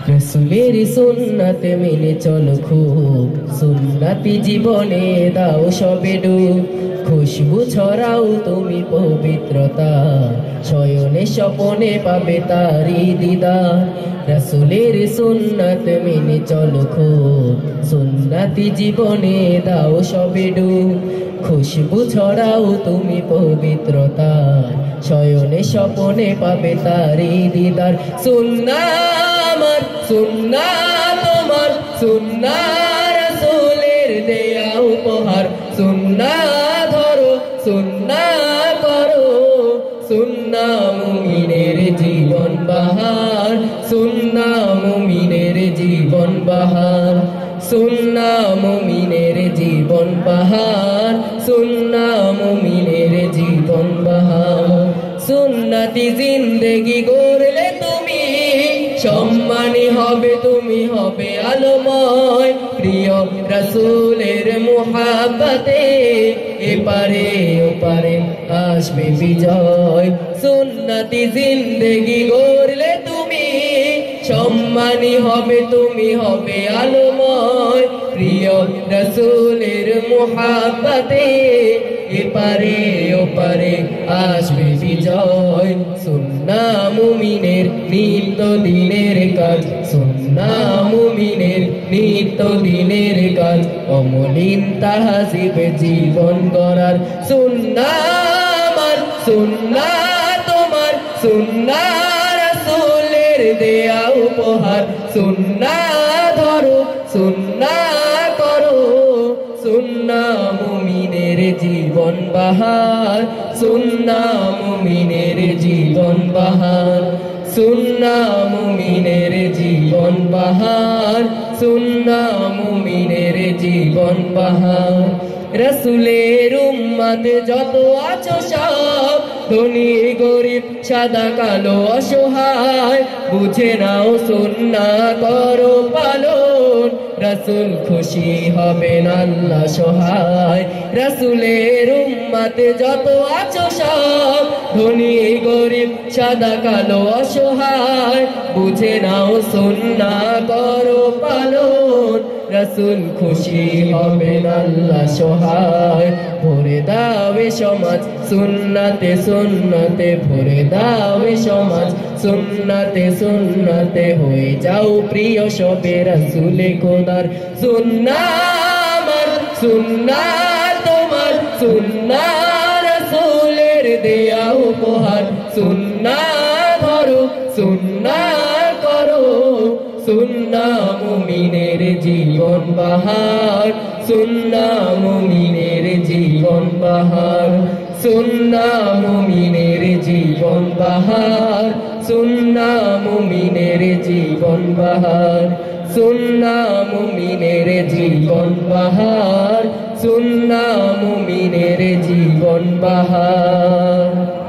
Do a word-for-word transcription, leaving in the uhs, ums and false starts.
রাসূলের সুন্নাত মেনে চলো খুব, সুন্নতি জীবনে দাও সবে ডুব। খুশবু ছড়াও তুমি পবিত্রতা, শয়নে স্বপনে পাবে তারি দিদার। রাসূলের সুন্নাত মেনে চলো খুব, সুন্নতি জীবনে দাও সবে ডুব। খুশবু ছড়াও তুমি পবিত্রতা, শয়নে স্বপনে পাবে তারি দিদার। সুন্নাহ আমার, সুন্নাহ তোমার, সুন্নাহ রাসূলের দেয়া উপহার। সুন্নাহ ধরো, সুন্নাহ করো, সুন্নাহ মুমিনের জীবন বাহার। সুন্নাহ মুমিনের জীবন বাহার, সুন্নাহ মুমিনের জীবন বাহার, সুন্নাহ মুমিনের জীবন বাহার। সুন্নতি জিন্দেগি গড়লে তুমি সম্মানী হবে, তুমি হবে আলোময়। প্রিয় রাসূলের মুহাব্বতে এপারে ওপারে আসবে বিজয়। সুন্নতি জিন্দেগি গড়লে তুমি সম্মানী হবে, তুমি হবে আলোময়। প্রিয় রাসূলের মুহাব্বতে এপারে ওপারে আসবে বিজয়। সুন্নাহ মুমিনের নিত্য দিনের কাজ, সুন্নাহ মুমিনের নিত্য দিনের কাজ। অমলিন তাহজিব জীবন গড়ার। সুন্নাহ আমার, সুন্নাহ তোমার, সুন্নাহ রাসূলের দেয়া উপহার। সুন্নাহ ধরো, সুন্নাহ করো, সুন্নাহ মুমিনের জীবন বাহার। সুন্নাহ মুমিনের জীবন বাহার, সুন্নাহ মুমিনের জীবন বাহার, সুন্নাহ মুমিনের জীবন বাহার। রাসূলের উম্মত যত আছো সব, ধনী গরিব সাদা কালো অসহায়, বুঝে নাও সুন্নাহ করো পালন। রাসূল খুশি হবেন আল্লাহ সহায়। রাসূলের উম্মত যত আছো সব, ধনী গরিব সাদা কালো অসহায়, বুঝে নাও সুন্নাহ করো পালন। রাসূল খুশি হবেন আল্লাহ সহায়। ভরে দাও এ সমাজ সুন্নাতে সুন্নাতে, ভরে দাও এ সমাজ সুন্নাতে সুন্নাতে। হয়ে যাও প্রিয় সবে রাসূলে খোদার। সুন্নাহ আমার, সুন্নাহ তোমার, সুন্নাহ রাসূলের দেয়া উপহার। সুন্নাহ ধরো, সুন্নাহ করো, সুন্নাহ মুমিনের জীবন বাহার। সুন্নাহ মুমিনের জীবন বাহার, সুন্নাহ মুমিনের জীবন বাহার, সুন্নাহ মুমিনের জীবন বাহার, সুন্নাহ মুমিনের জীবন বাহার, সুন্নাহ মুমিনের জীবন বাহার।